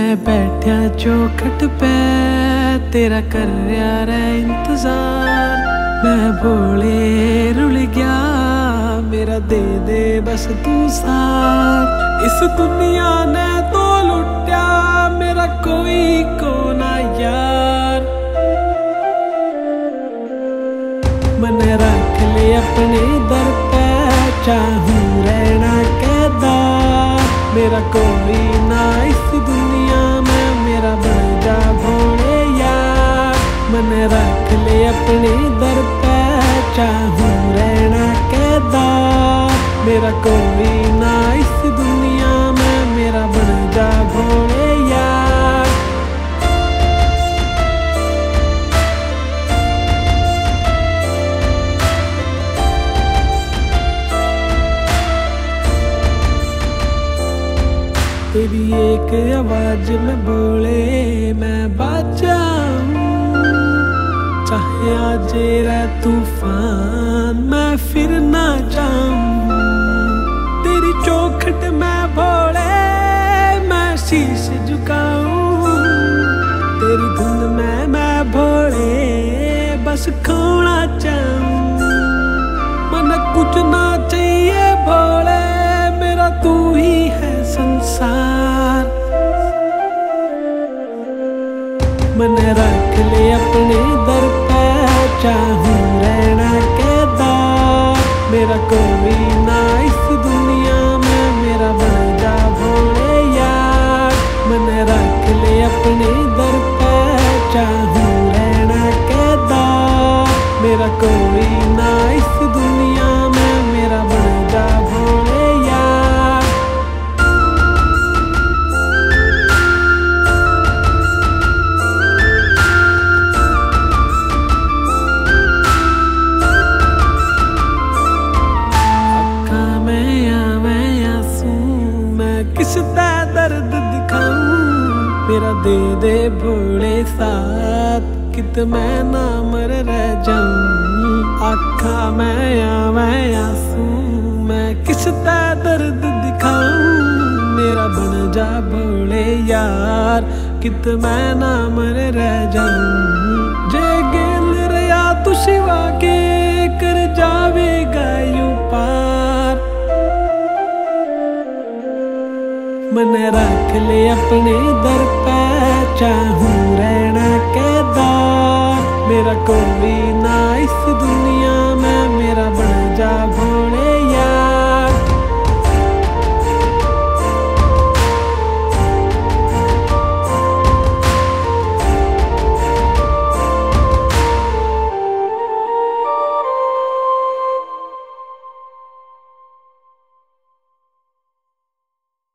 मैं बैठा चौखट पे तेरा कर रहा इंतजार। मैं भोले रुल गया मेरा दे दे बस तू साथ। इस दुनिया ने तो लुट्या मेरा कोई को ना यार। मैंने रख ले अपने दर पे चाहूं रहना कैदार। मेरा कोई ना इस दुनिया में मेरा बन जा भोले यार। मैंने रख ले अपने दर पे चाहूं रहना कैदार। मेरा कोई ना इस दुनिया में मेरा बन जा भोले यार। तेरी एक आवाज में बोले मैं बाजाऊं। चाहे आज रे तूफान मैं फिर ना जाऊं। तेरी चौखट में भोले मैं शीश झुकाऊं। तेरी धुन में मैं भोले बस खोना चाहूं। मन कुछ ना चाहिए भोले मेरा तू ही है संसार। मैंने रख ले अपने दर पे चाहूं रहना कैदार। मेरा कोई ना इस दुनिया में मेरा बन जा भोले यार। मैंने रख ले अपने दर पे चाहूं रहना कैदार। मेरा कोई ना इस दुनिया में मेरा बन जा भोले यार। किसका दर्द दिखाऊं मेरा दे दे भोले साथ। कित मैं ना मर रह जाऊं आखा मैं आंसू। मैं किसका दर्द दिखाऊं मेरा बन जा भोले यार। कित मैं ना मर रह जाऊं जे गेल रहा तू शिवा के कर जावेगा यूं पार। मैंने रख ले अपने दर पे चाहूं रहना कैदार। मेरा कोई ना इस दुनिया में मेरा बन जा।